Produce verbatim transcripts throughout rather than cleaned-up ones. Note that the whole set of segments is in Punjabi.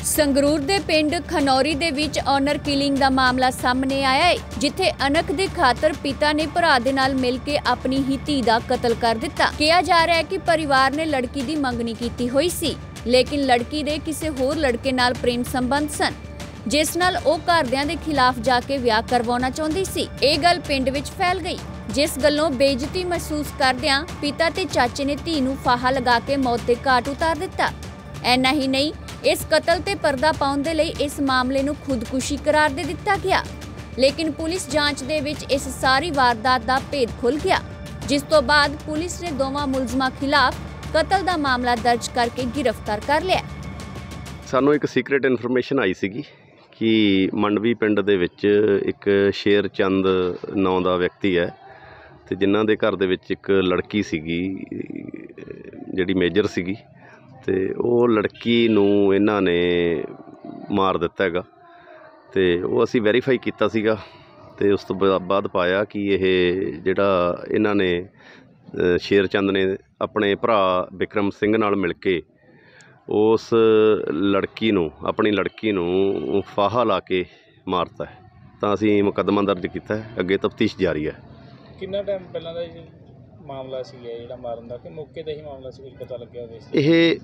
ਸੰਗਰੂਰ ਦੇ ਪਿੰਡ ਖਨੌਰੀ ਦੇ ਵਿੱਚ ਓਨਰ ਕਿਲਿੰਗ ਦਾ ਮਾਮਲਾ ਸਾਹਮਣੇ ਆਇਆ ਹੈ, ਜਿੱਥੇ ਅਣਖ ਦੇ ਖਾਤਰ ਪਿਤਾ ਨੇ ਭਰਾ ਦੇ ਨਾਲ ਮਿਲ ਕੇ ਆਪਣੀ ਹੀ ਧੀ ਦਾ ਕਤਲ ਕਰ ਦਿੱਤਾ। ਕਿਹਾ ਜਾ ਰਿਹਾ ਹੈ ਕਿ ਪਰਿਵਾਰ ਨੇ ਲੜਕੀ ਦੀ ਮੰਗਣੀ ਕੀਤੀ ਹੋਈ ਸੀ, ਲੇਕਿਨ ਲੜਕੀ ਦੇ ਕਿਸੇ ਹੋਰ ਲੜਕੇ ਨਾਲ ਪ੍ਰੇਮ ਸੰਬੰਧ ਸਨ, ਜਿਸ ਨਾਲ ਉਹ ਘਰਦਿਆਂ ਦੇ ਖਿਲਾਫ ਜਾ ਕੇ ਵਿਆਹ ਕਰਵਾਉਣਾ ਚਾਹੁੰਦੀ ਸੀ। ਇਹ ਗੱਲ ਪਿੰਡ ਵਿੱਚ ਫੈਲ ਗਈ, ਜਿਸ ਗੱਲੋਂ ਬੇਇੱਜ਼ਤੀ ਮਹਿਸੂਸ ਕਰਦਿਆਂ ਪਿਤਾ ਤੇ ਚਾਚੇ ਨੇ ਧੀ ਨੂੰ ਫਾਹਾ ਲਗਾ ਕੇ ਮੌਤ ਦੇ ਘਾਟ ਉਤਾਰ ਦਿੱਤਾ। ਐਨਾ ਹੀ ਨਹੀਂ, इस कतल ते पर्दा पाउण दे लई इस मामले नूं खुदकुशी करार दे दिता गया, लेकिन पुलिस जांच दे विच इस सारी वारदात दा भेद खुल गया, जिस तो बाद पुलिस ने दोवां मुलजमां खिलाफ कतल दा मामला दर्ज करके गिरफ्तार कर लिया। सानूं एक सीक्रेट इन्फॉर्मेशन आई सीगी कि मंडवी पिंड दे विच एक शेर चंद नां दा व्यक्ति है ते जिन्हां दे घर दे विच एक लड़की सीगी जिहड़ी मेजर सीगी ਤੇ ਉਹ ਲੜਕੀ ਨੂੰ ਇਹਨਾਂ ਨੇ ਮਾਰ ਦਿੱਤਾ ਹੈਗਾ। ਤੇ ਉਹ ਅਸੀਂ ਵੈਰੀਫਾਈ ਕੀਤਾ ਸੀਗਾ ਤੇ ਉਸ ਤੋਂ ਬਾਅਦ ਪਾਇਆ ਕਿ ਇਹ ਜਿਹੜਾ ਇਹਨਾਂ ਨੇ ਸ਼ੇਰ ਚੰਦ ਨੇ ਆਪਣੇ ਭਰਾ ਵਿਕਰਮ ਸਿੰਘ ਨਾਲ ਮਿਲ ਕੇ ਉਸ ਲੜਕੀ ਨੂੰ ਆਪਣੀ ਲੜਕੀ ਨੂੰ ਫਾਹਾ ਲਾ ਕੇ ਮਾਰਤਾ ਹੈ। ਤਾਂ ਅਸੀਂ ਮੁਕੱਦਮਾ ਦਰਜ ਕੀਤਾ ਹੈ, ਅੱਗੇ ਤਫਤੀਸ਼ ਜਾਰੀ ਹੈ। ਕਿੰਨਾ ਟਾਈਮ ਪਹਿਲਾਂ ਦਾ ਮਾਮਲਾ ਸੀ ਜਿਹੜਾ ਮਾਰਨ ਦਾ, ਕਿ ਮੌਕੇ ਤੇ ਹੀ ਮਾਮਲਾ ਸੀ, ਕੁਝ ਪਤਾ ਲੱਗਿਆ ਹੋਵੇ? ਇਹ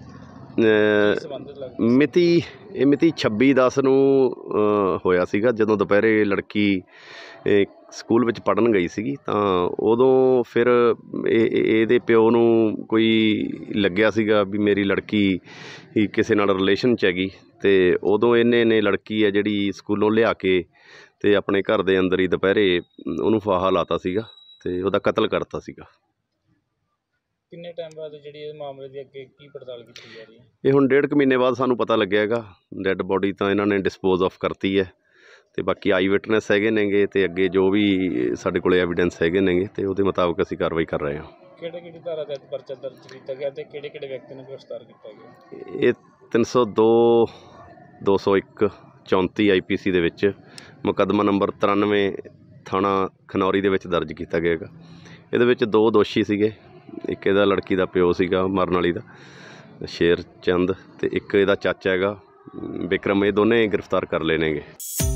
ਮਿਤੀ ਇਹ ਮਿਤੀ ਛੱਬੀ ਦਸ ਨੂੰ ਹੋਇਆ ਸੀਗਾ, ਜਦੋਂ ਦੁਪਹਿਰੇ ਲੜਕੀ ਸਕੂਲ ਵਿੱਚ ਪੜ੍ਹਨ ਗਈ ਸੀਗੀ। ਤਾਂ ਉਦੋਂ ਫਿਰ ਇਹ ਇਹਦੇ ਪਿਓ ਨੂੰ ਕੋਈ ਲੱਗਿਆ ਸੀਗਾ ਵੀ ਮੇਰੀ ਲੜਕੀ ਕਿਸੇ ਨਾਲ ਰਿਲੇਸ਼ਨ 'ਚ ਹੈਗੀ, ਅਤੇ ਉਦੋਂ ਇਹਨੇ ਨੇ ਲੜਕੀ ਹੈ ਜਿਹੜੀ ਸਕੂਲੋਂ ਲਿਆ ਕੇ ਅਤੇ ਆਪਣੇ ਘਰ ਦੇ ਅੰਦਰ ਹੀ ਦੁਪਹਿਰੇ ਉਹਨੂੰ ਫਾਹਾ ਲਾਤਾ ਸੀਗਾ ਅਤੇ ਉਹਦਾ ਕਤਲ ਕਰਤਾ ਸੀਗਾ। ਕਿੰਨੇ ਟਾਈਮ ਬਾਅਦ ਜਿਹੜੀ ਇਹ ਮਾਮਲੇ ਦੀ ਅੱਗੇ ਕੀ ਪੜਤਾਲ ਕੀਤੀ ਜਾ ਰਹੀ ਹੈ? ਇਹ ਹੁਣ ਡੇਢ ਕੁ ਮਹੀਨੇ ਬਾਅਦ ਸਾਨੂੰ ਪਤਾ ਲੱਗਿਆ ਹੈਗਾ। ਡੈੱਡ ਬੋਡੀ ਤਾਂ ਇਹਨਾਂ ਨੇ ਡਿਸਪੋਜ਼ ਆਫ ਕਰਤੀ ਹੈ, ਅਤੇ ਬਾਕੀ ਆਈ ਵਿਟਨੈਸ ਹੈਗੇ ਨੇਗੇ, ਅਤੇ ਅੱਗੇ ਜੋ ਵੀ ਸਾਡੇ ਕੋਲ ਐਵੀਡੈਂਸ ਹੈਗੇ ਨੇਗੇ ਅਤੇ ਉਹਦੇ ਮੁਤਾਬਕ ਅਸੀਂ ਕਾਰਵਾਈ ਕਰ ਰਹੇ ਹਾਂ। ਕਿਹੜੇ ਕਿਹੜੀ ਧਾਰਾ ਤਹਿਤ ਪਰਚਾ ਦਰਜ ਕੀਤਾ ਗਿਆ ਅਤੇ ਕਿਹੜੇ ਕਿਹੜੇ ਵਿਅਕਤੀ ਨੂੰ ਗ੍ਰਿਫਤਾਰ ਕੀਤਾ ਗਿਆ? ਇਹ ਤਿੰਨ ਸੌ ਦੋ ਦੋ ਸੌ ਇੱਕ ਚੌਂਤੀ ਆਈ ਪੀ ਸੀ ਦੇ ਵਿੱਚ ਮੁਕੱਦਮਾ ਨੰਬਰ ਤਰਾਨਵੇਂ ਥਾਣਾ ਖਨੌਰੀ ਦੇ ਵਿੱਚ ਦਰਜ ਕੀਤਾ ਗਿਆ ਹੈਗਾ। ਇਹਦੇ ਵਿੱਚ ਦੋ ਦੋਸ਼ੀ ਸੀਗੇ, ਇੱਕ ਇਹਦਾ ਲੜਕੀ ਦਾ ਪਿਓ ਸੀਗਾ ਮਰਨ ਵਾਲੀ ਦਾ ਸ਼ੇਰ ਚੰਦ, ਅਤੇ ਇੱਕ ਇਹਦਾ ਚਾਚਾ ਹੈਗਾ ਵਿਕਰਮ। ਇਹ ਦੋਨੇ ਗ੍ਰਿਫਤਾਰ ਕਰ ਲਏ ਨੇਗੇ।